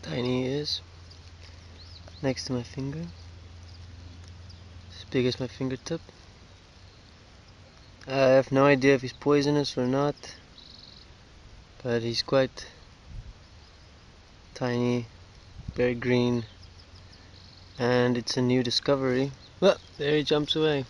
tiny he is. Next to my finger. As big as my fingertip. I have no idea if he's poisonous or not, but he's quite tiny, very green, and it's a new discovery. Well, there he jumps away.